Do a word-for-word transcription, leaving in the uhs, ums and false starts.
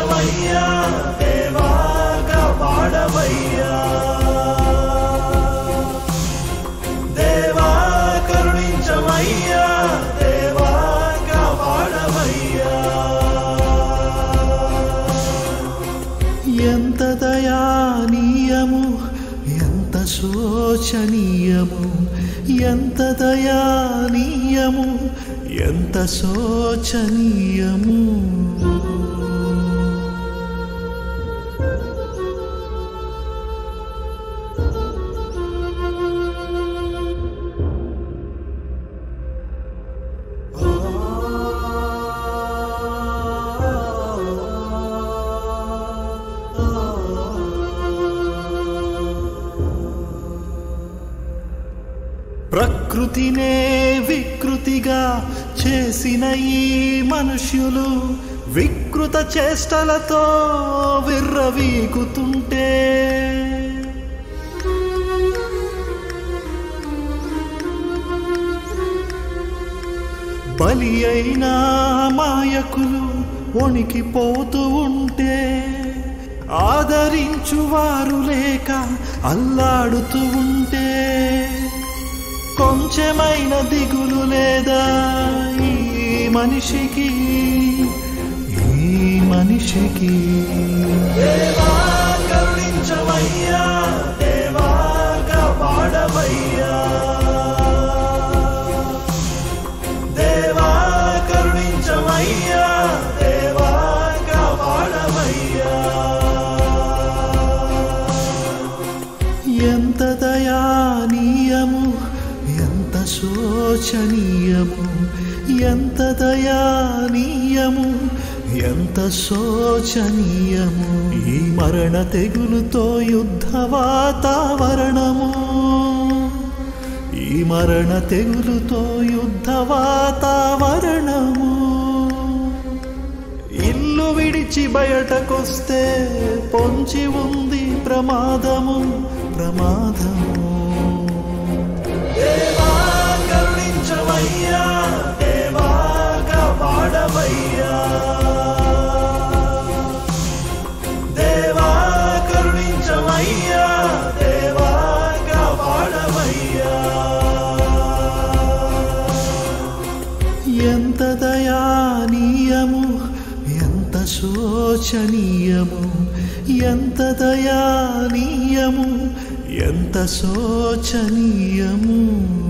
కరుణించవయ్యా దేవాగా పాడవయ్యా దేవా కరుణించవయ్యా దేవాగా పాడవయ్యా ఎంత దయానీయము ఎంత శోచనీయము ఎంత దయానీయము ఎంత శోచనీయము ప్రకృతినే వికృతిగా చేసిన ఈ మనుష్యులు వికృత చేష్టలతో విర్రవీగుతుంటే బలి అయిన మాయకులు వణికిపోతూ ఉంటే ఆదరించువారు లేక అల్లాడుతూ ఉంటే కొంచెమైన దిగులు లేదా ఈ మనిషికి ఈ మనిషికి దేవా కరుణించవయ్యా దేవాగా పాడవయ్యా దేవా కరుణించవయ్యా దేవాగా పాడవయ్యా ఎంత దయానీయము ఎంత శోచనీయము ఎంత దయానీయము ఎంత శోచనీయము ఈ మరణ తెగులుతో యుద్ధ వాతావరణము ఈ మరణ తెగులుతో యుద్ధ వాతావరణము ఇల్లు విడిచి బయటకొస్తే పొంచి ఉంది ప్రమాదము ప్రమాదము దేవా కరుణించవయ్యా దేవాగా పాడవయ్యా దేవా కరుణించవయ్యా దేవాగా పాడవయ్యా ఎంత దయానీయము ఎంత శోచనీయము ఎంత దయానీయము ఎంత శోచనీయము